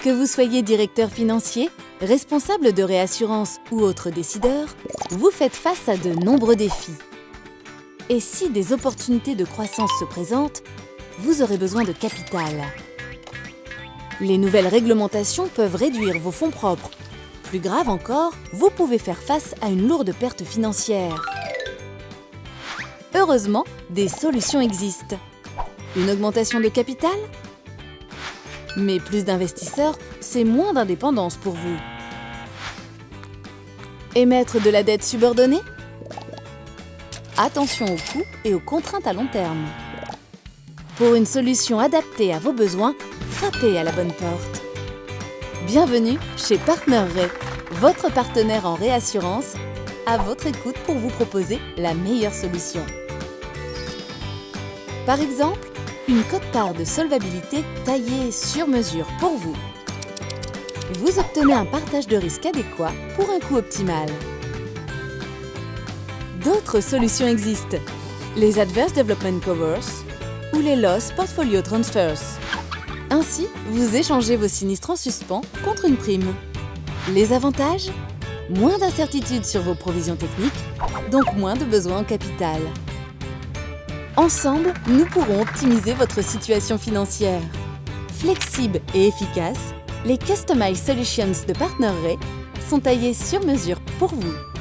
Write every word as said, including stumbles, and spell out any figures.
Que vous soyez directeur financier, responsable de réassurance ou autre décideur, vous faites face à de nombreux défis. Et si des opportunités de croissance se présentent, vous aurez besoin de capital. Les nouvelles réglementations peuvent réduire vos fonds propres. Plus grave encore, vous pouvez faire face à une lourde perte financière. Heureusement, des solutions existent. Une augmentation de capital? Mais plus d'investisseurs, c'est moins d'indépendance pour vous. Émettre de la dette subordonnée? Attention aux coûts et aux contraintes à long terme. Pour une solution adaptée à vos besoins, frappez à la bonne porte. Bienvenue chez PartnerRe, votre partenaire en réassurance, à votre écoute pour vous proposer la meilleure solution. Par exemple, une quote-part de solvabilité taillée sur mesure pour vous. Vous obtenez un partage de risque adéquat pour un coût optimal. D'autres solutions existent, les Adverse Development Covers ou les Loss Portfolio Transfers. Ainsi, vous échangez vos sinistres en suspens contre une prime. Les avantages? Moins d'incertitudes sur vos provisions techniques, donc moins de besoins en capital. Ensemble, nous pourrons optimiser votre situation financière. Flexibles et efficaces, les Customized Solutions de PartnerRe sont taillées sur mesure pour vous.